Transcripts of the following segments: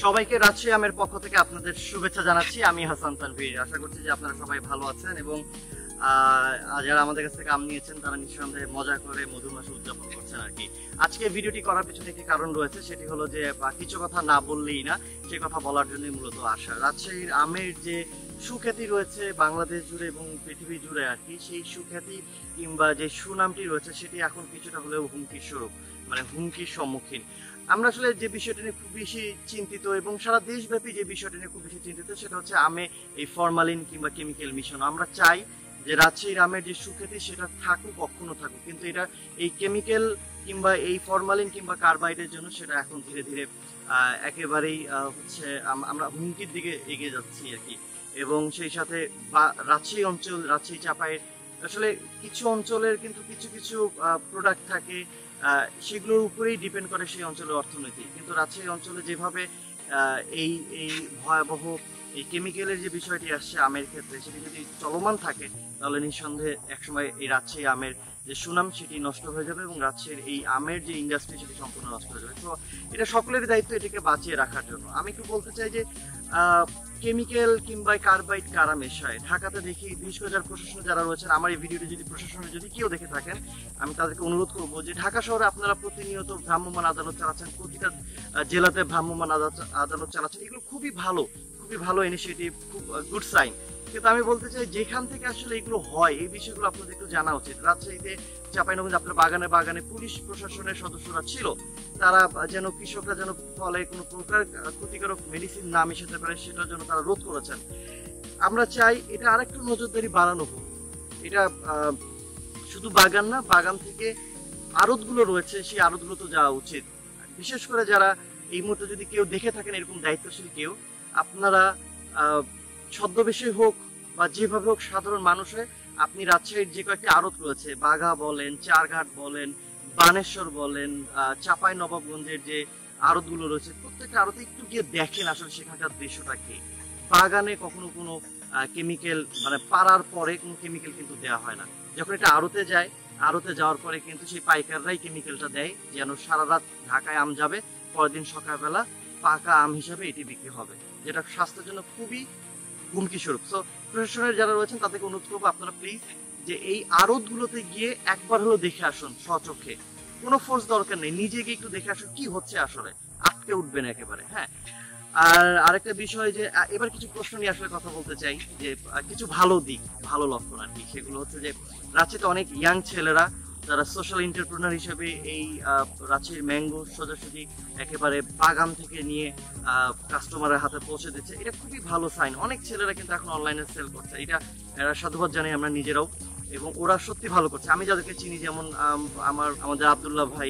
সবাইকে রাজশাহী আমের পক্ষ থেকে আপনাদের শুভেচ্ছা জানাচ্ছি। আমি হাসান তানভীর। আশা করছি যে আপনারা সবাই ভালো আছেন এবং যারা আমাদের কাছ থেকে আম নিয়েছেন তারা নিঃসন্দেহে মজা করে মধুর মাসে উদযাপন করছেন আর কি। আজকে ভিডিওটি করার পিছনে একটি কারণ রয়েছে, সেটি হলো যে কিছু কথা না বললেই না, সে কথা বলার জন্যই মূলত আসা। রাজশাহীর আমের যে সুখ্যাতি রয়েছে বাংলাদেশ জুড়ে এবং পৃথিবী জুড়ে আর কি, সেই সুখ্যাতি কিংবা যে সুনামটি রয়েছে সেটি এখন কিছুটা হলেও হুমকির স্বরূপ, মানে হুমকির সম্মুখীন। আমরা আসলে যে বিষয়টা নিয়ে খুব বেশি চিন্তিত এবং সারা দেশব্যাপী যে বিষয়টা নিয়ে খুব বেশি চিন্তিত সেটা হচ্ছে আমে এই ফরমালিন কিংবা কেমিক্যাল মিশন। আমরা চাই যে রাজশাহীর আমের যে সুখ্যাতি সেটা থাকুক, কখনো থাকুক, কিন্তু এটা এই কেমিক্যাল কিংবা এই ফরমালিন কিংবা কার্বাইডের জন্য সেটা এখন ধীরে ধীরে একেবারেই হচ্ছে আমরা হুমকির দিকে এগিয়ে যাচ্ছি আর কি। এবং সেই সাথে রাজশাহী অঞ্চল, রাজশাহী চাপায়ের আসলে কিছু অঞ্চলের কিন্তু কিছু কিছু প্রোডাক্ট থাকে সেগুলোর উপরেই ডিপেন্ড করে সেই অঞ্চলের অর্থনীতি। কিন্তু রাজশাহী অঞ্চলে যেভাবে এই এই ভয়াবহ এই কেমিক্যালের যে বিষয়টি আসছে আমের ক্ষেত্রে, সেটি যদি চলমান থাকে তাহলে নিঃসন্দেহে একসময় এই রাজশাহী আমের যে সুনাম সেটি নষ্ট হয়ে যাবে এবং রাজশাহীর এই আমের যে ইন্ডাস্ট্রি সেটি সম্পূর্ণ নষ্ট হয়ে যাবে। তো এটা সকলেরই দায়িত্ব এটাকে বাঁচিয়ে রাখার জন্য। আমি একটু বলতে চাই যে কেমিক্যাল কিংবা কার্বাইড কারা মেশায় ঢাকাতে দেখি, বিশেষ করে যারা প্রশাসনে যারা রয়েছেন, আমার এই ভিডিওটি যদি প্রশাসনে যদি কেউ দেখে থাকেন আমি তাদেরকে অনুরোধ করবো যে ঢাকা শহরে আপনারা প্রতিনিয়ত ভ্রাম্যমাণ আদালত চালাচ্ছেন, প্রতিটা জেলাতে ভ্রাম্যমাণ আদালত চালাচ্ছেন, এগুলো খুবই ভালো ইনিশিয়েটিভ, খুব গুড সাইন। কিন্তু আমি বলতে চাই যেখান থেকে আসলে এগুলো হয় এই বিষয়গুলো আপনাদের একটু জানা উচিত। রাজশাহীতে চাঁপাইনবাবগঞ্জে আপনার বাগানে বাগানে পুলিশ প্রশাসনের সদস্যরা ছিল, তারা যেন কৃষকরা যেন ফলে কোনো প্রকার ক্ষতিকারক মেডিসিন না মেশাতে পারে সেটার জন্য তারা রোধ করেছেন। আমরা চাই এটা আরেকটু নজরদারি বাড়ানো হোক। এটা শুধু বাগান না, বাগান থেকে আড়তগুলো রয়েছে সেই আড়তগুলো তো যাওয়া উচিত। বিশেষ করে যারা এই মুহূর্তে যদি কেউ দেখে থাকেন এরকম দায়িত্বশীল কেউ, আপনারা ছদ্মবেশে হোক বা যেভাবে হোক সাধারণ মানুষ হয়ে আপনি রাজশাহীর যে কয়েকটি আড়ত রয়েছে, বাঘা বলেন, চারঘাট বলেন, বানেশ্বর বলেন, চাপাই নবাবগঞ্জের যে আড়তগুলো রয়েছে, প্রত্যেকটা আড়তে একটু গিয়ে দেখেন আসলে সেখানকার দৃশ্যটা কি। বাগানে কখনো কোনো কেমিক্যাল, মানে পাড়ার পরে কোনো কেমিক্যাল কিন্তু দেওয়া হয় না। যখন এটা আড়তে যায়, আড়তে যাওয়ার পরে কিন্তু সেই পাইকাররাই কেমিক্যালটা দেয় যেন সারা রাত ঢাকায় আম যাবে, পরের দিন সকালবেলা পাকা আম হিসাবে এটি বিক্রি হবে, যেটা স্বাস্থ্যের জন্য খুবই হুমকি স্বরূপ। সো প্রশাসনের যারা রয়েছেন তাদেরকে অনুরোধ করবো আপনারা প্লিজ যে এই আড়ত গুলোতে গিয়ে একবার হলো দেখে আসুন স্বচক্ষে, কোনো ফোর্স দরকার নেই, নিজে গিয়ে একটু দেখে আসুন কি হচ্ছে, আসলে আটকে উঠবেন একেবারে। হ্যাঁ, আর আরেকটা বিষয় যে এবার কিছু প্রশ্ন নিয়ে আসলে কথা বলতে চাই, যে কিছু ভালো দিক, ভালো লক্ষণ আর কি। সেগুলো হচ্ছে যে রাজশাহীতে অনেক ইয়াং ছেলেরা যারা সোশ্যাল এন্টারপ্রেনার হিসেবে এই রাজশাহীর ম্যাঙ্গো সোজাসুজি একেবারে বাগান থেকে নিয়ে কাস্টমারের হাতে পৌঁছে দিচ্ছে, এটা খুবই ভালো সাইন। অনেক ছেলেরা কিন্তু এখন অনলাইনে সেল করছে, এটা সাধুবাদ জানাই আমরা নিজেরাও, এবং ওরা সত্যি ভালো করছে। আমি যাদেরকে চিনি, যেমন আমাদের আব্দুল্লাহ ভাই,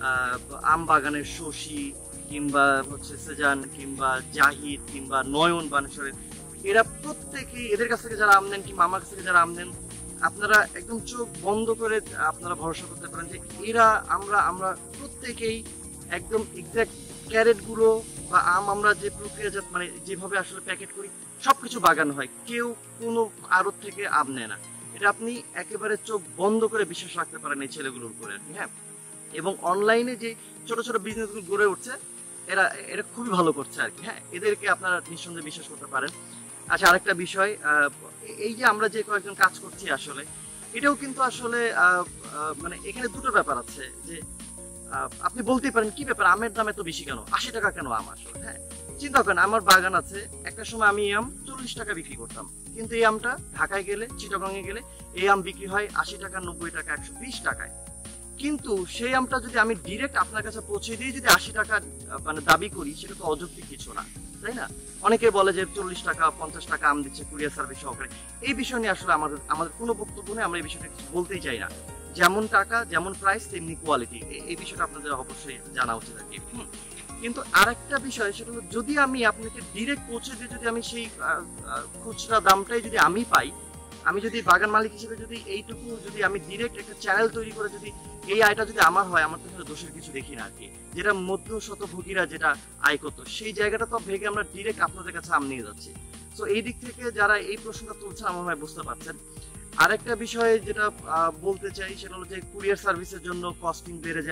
আম বাগানের শশী, কিংবা হচ্ছে সেজান, কিংবা জাহিদ, কিংবা নয়ন বানেশ্বরের, এরা প্রত্যেকেই, এদের কাছ থেকে যারা আম নেন কিংবা আমার কাছ থেকে যারা আম নেন, আপনারা একদম চোখ বন্ধ করে আপনারা ভরসা করতে পারেন যে এরা আমরা প্রত্যেকেই একদম এক্সাক্ট ক্যারেট গুলো বা আম আমরা যে প্রক্রিয়াজাত, মানে যেভাবে আসলে প্যাকেট করি সবকিছু বাগান হয়, কেউ কোনো আড়ত থেকে আম নেয় না। এটা আপনি একেবারে চোখ বন্ধ করে বিশ্বাস রাখতে পারেন এই ছেলেগুলোর উপরে আর কি। হ্যাঁ, এবং অনলাইনে যে ছোট ছোট বিজনেস গুলো গড়ে উঠছে এরা খুবই ভালো করছে আর কি। হ্যাঁ, এদেরকে আপনারা নিঃসন্দেহে বিশ্বাস করতে পারেন। আচ্ছা, আরেকটা বিষয়, এই যে আমরা যে কয়েকজন কাজ করছি আসলে এটাও কিন্তু আসলে মানে এখানে দুটো ব্যাপার আছে। যে আপনি বলতেই পারেন কি ব্যাপার, আমের দাম এত বেশি কেন, 80 টাকা কেন আম আসলে? হ্যাঁ, চিন্তা করেন, আমার বাগান আছে, একটা সময় আমি এই আম 40 টাকা বিক্রি করতাম, কিন্তু এই আমটা ঢাকায় গেলে, চিটাগংয়ে গেলে এই আম বিক্রি হয় 80 টাকা, 90 টাকা, 120 টাকায়। কিন্তু সেই আমটা যদি আমি ডিরেক্ট আপনার কাছে পৌঁছে দিয়ে যদি 80 টাকা মানে দাবি করি, সেটা তো অযৌক্তিক কিছু না, তাই না? অনেকে বলে যে 40 টাকা 50 টাকা আম দিচ্ছে কুরিয়ার সার্ভিস সহকারে। এই বিষয় নিয়ে আসলে আমাদের কোনো বক্তব্য নেই, আমরা এই বিষয়টা কিছু বলতেই চাই না। যেমন টাকা, যেমন প্রাইস, তেমনি কোয়ালিটি, এই বিষয়টা আপনাদের অবশ্যই জানা উচিত আর কি। কিন্তু আরেকটা বিষয়, সেটা হলো যদি আমি আপনাকে ডিরেক্ট পৌঁছে দিয়ে যদি আমি সেই খুচরা দামটাই যদি আমি পাই, আমি যদি বাগান মালিক হিসেবে যদি এইটুকু যদি আমি ডিরেক্ট একটা চ্যানেল তৈরি করে যদি এই আয়টা যদি আমার হয়, আমার তো দোষের কিছু দেখি না আর কি। যেটা মধ্যশতভোগীরা যেটা আয় করতো, সেই জায়গাটা তো ভেঙে আমরা ডিরেক্ট আপনাদের কাছে আম নিয়ে যাচ্ছি। তো এই দিক থেকে যারা এই প্রশ্নটা তুলছেন আমার ভাই বুঝতে পারছেন। আরেকটা বিষয় যেটা বলতে চাই, সেটা হলো যে কুরিয়ার সার্ভিসের জন্য কস্টিং বেড়ে যায়।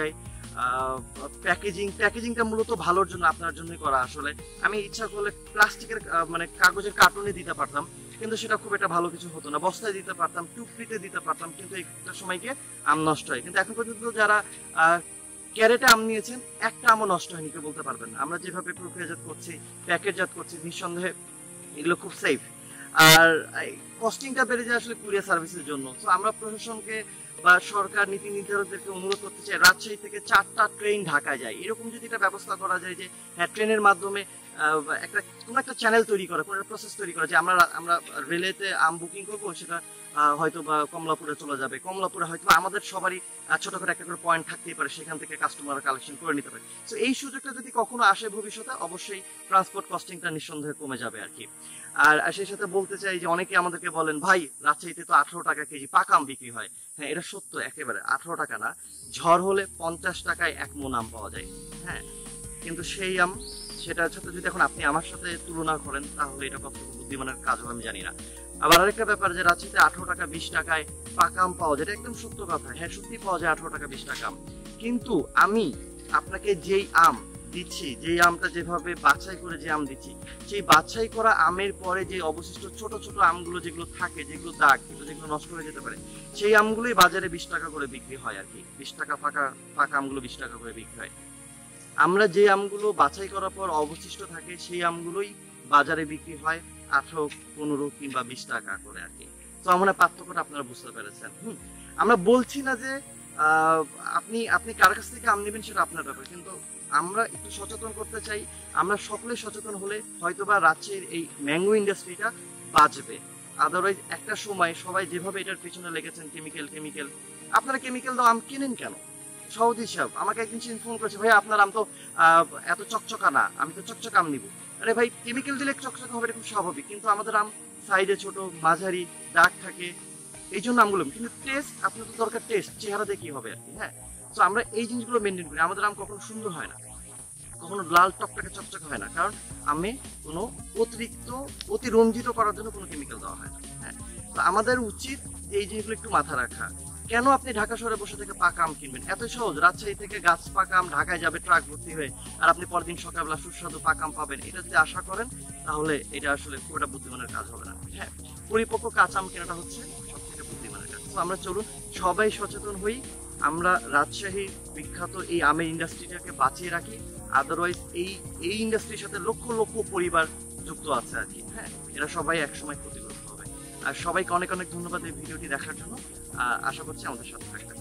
প্যাকেজিংটা মূলত ভালোর জন্য, আপনার জন্যই করা। আসলে আমি ইচ্ছা করলে প্লাস্টিকের মানে কাগজের কার্টুনে দিতে পারতাম, কিন্তু সেটা খুব একটা ভালো কিছু হতো না। বস্তায় দিতে পারতাম, টুকরিতে দিতে পারতাম, কিন্তু একটা সময় গিয়ে আম নষ্ট হয়। কিন্তু এখন পর্যন্ত যারা ক্যারেটে আম নিয়েছেন, একটা আমও নষ্ট হয়নি, কেউ বলতে পারবেন না। আমরা যেভাবে প্রক্রিয়াজাত করছি, প্যাকেটজাত করছি, নিঃসন্দেহে এগুলো খুব সেফ। আর কস্টিংটা বেড়ে যায় আসলে কুরিয়ার সার্ভিসের জন্য। তো আমরা প্রশাসনকে বা সরকার নীতি নির্ধারকদেরকে অনুরোধ করতে চাই, রাজশাহী থেকে 4টা ট্রেন ঢাকায় যায়, এরকম যদি এটা ব্যবস্থা করা যায় যে হ্যাঁ, ট্রেনের মাধ্যমে কোনো একটা চ্যানেল তৈরি করা, কোনো একটা প্রসেস তৈরি করা, যে আমরা রেলেতে আম বুকিং করবো, সেটা হয়তো বা কমলাপুরে চলে যাবে, কমলাপুরে হয়তো আমাদের সবারই ছোটখাটো একটা করে পয়েন্ট থাকতেই পারে, সেখান থেকে কাস্টমার কালেকশন করে নিতে পারে। তো এই সুযোগটা যদি কখনো আসে ভবিষ্যতে, অবশ্যই ট্রান্সপোর্ট কস্টিংটা নিঃসন্দেহে কমে যাবে আর কি। আর সেই সাথে বলতে চাই যে অনেকে আমাদেরকে বলেন, ভাই রাজশাহীতে তো 18 টাকা কেজি পাকা আম বিক্রি হয়। হ্যাঁ, এটা সত্য, একেবারে 18 টাকা না, ঝড় হলে 50 টাকায় 1 মণ আম পাওয়া যায়। হ্যাঁ, কিন্তু সেই আম, সেটার সাথে যদি এখন আপনি আমার সাথে তুলনা করেন, তাহলে এটা কতটুকু বুদ্ধিমানের কাজ হবে আমি জানি না। আবার আরেকটা ব্যাপার, যে রাজশাহীতে 18 টাকা 20 টাকায় পাকা আম পাওয়া যায়, এটা একদম সত্য কথা। হ্যাঁ, সত্যি পাওয়া যায় 18 টাকা 20 টাকা আম। কিন্তু আমি আপনাকে যেই আম দিচ্ছি, যেই আমটা যেভাবে বাছাই করে যে আম দিচ্ছি, সেই বাছাই করা আমের পরে যে অবশিষ্ট ছোট ছোট আমগুলো যেগুলো থাকে, যেগুলো দাগ, কিন্তু যেগুলো নষ্ট হয়ে যেতে পারে, সেই আমগুলোই বাজারে 20 টাকা করে বিক্রি হয় আর কি। 20 টাকা পাকা আমগুলো 20 টাকা করে বিক্রি হয়। আমরা যে আমগুলো বাছাই করার পর অবশিষ্ট থাকে, সেই আমগুলোই বাজারে বিক্রি হয় 18, 15 কিংবা 20 টাকা করে আর কি। তো আমার পার্থক্যটা আপনারা বুঝতে পেরেছেন। আমরা বলছি না যে আপনি কার কাছ থেকে আম নেবেন সেটা আপনার ব্যাপার, কিন্তু আমরা একটু সচেতন করতে চাই। আমরা সকলে সচেতন হলে হয়তোবা রাজ্যের এই ম্যাঙ্গো ইন্ডাস্ট্রিটা বাঁচবে। আদারওয়াইজ একটা সময় সবাই যেভাবে এটার পেছনে লেগেছেন, কেমিক্যাল, আপনারা কেমিক্যাল দাও আম কেনেন কেন? সহজ হিসাব। আমাকে একদিন ফোন করেছে, ভাই আপনার আম তো এত চকচকা না, আমি তো চকচকা আম নিবো। আরে ভাই, কেমিক্যাল দিলে চকচকা হবে, এটা খুব স্বাভাবিক, কিন্তু আমাদের আম সাইডে ছোট, মাঝারি, দাগ থাকে, এই জন্য আমগুলো। কিন্তু টেস্ট, আপনার তো দরকার টেস্ট, চেহারা দিয়ে কি হবে আর কি। হ্যাঁ, তো আমরা এই জিনিসগুলো মেনটেন করি। আমাদের আম কখনো সুন্দর হয় না, কখনো লাল টকটকে চকচকে হয় না, কারণ আমে কোনো অতিরঞ্জিত করার জন্য কোনো কেমিক্যাল দেওয়া হয় না। হ্যাঁ, তো আমাদের উচিত এই জিনিসগুলো একটু মাথা রাখা। কেন আপনি ঢাকা শহরে বসে থেকে পাকা আম কিনবেন? এত সহজ, রাজশাহী থেকে গাছ পাকা আম ঢাকায় যাবে ট্রাক ভর্তি হয়ে, আর আপনি পরদিন সকালবেলা সুস্বাদু পাকা আম পাবেন। এটা যদি আশা করেন, তাহলে এটা আসলে খুব একটা বুদ্ধিমানের কাজ হবে না। হ্যাঁ, পরিপক্ক কাঁচা আম কেনাটা হচ্ছে সব থেকে বুদ্ধিমানের কাজ। তো আমরা চলুন সবাই সচেতন হই, আমরা রাজশাহীর বিখ্যাত এই আমের ইন্ডাস্ট্রিটাকে বাঁচিয়ে রাখি। আদারওয়াইজ এই ইন্ডাস্ট্রির সাথে লক্ষ লক্ষ পরিবার যুক্ত আছে আর কি। হ্যাঁ, এরা সবাই একসময় ক্ষতিগ্রস্ত হবে। আর সবাইকে অনেক অনেক ধন্যবাদ এই ভিডিওটি দেখার জন্য। আশা করছি আমাদের সাথে থাকবেন।